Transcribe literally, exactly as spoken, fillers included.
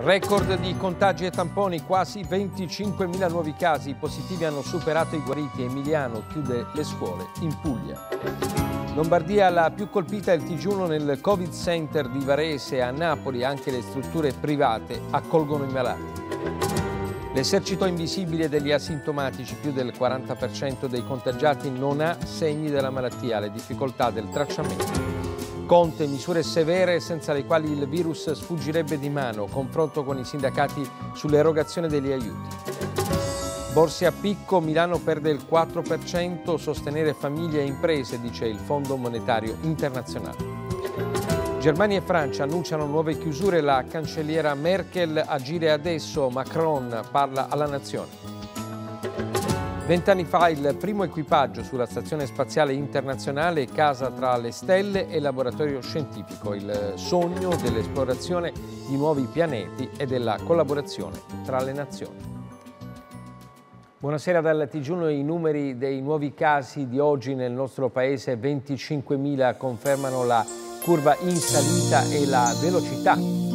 Record di contagi e tamponi, quasi venticinquemila nuovi casi, i positivi hanno superato i guariti. Emiliano chiude le scuole. In Puglia. Lombardia la più colpita, il T G uno nel Covid Center di Varese. A Napoli anche le strutture private accolgono i malati. L'esercito invisibile degli asintomatici, più del quaranta per cento dei contagiati non ha segni della malattia, le difficoltà del tracciamento. Conte, misure severe senza le quali il virus sfuggirebbe di mano, confronto con i sindacati sull'erogazione degli aiuti. Borse a picco, Milano perde il quattro per cento, sostenere famiglie e imprese, dice il Fondo Monetario Internazionale. Germania e Francia annunciano nuove chiusure, la cancelliera Merkel agire adesso, Macron parla alla nazione. Vent'anni fa il primo equipaggio sulla Stazione Spaziale Internazionale, casa tra le stelle e laboratorio scientifico, il sogno dell'esplorazione di nuovi pianeti e della collaborazione tra le nazioni. Buonasera dal T G uno, i numeri dei nuovi casi di oggi nel nostro paese, venticinquemila, confermano la curva in salita e la velocità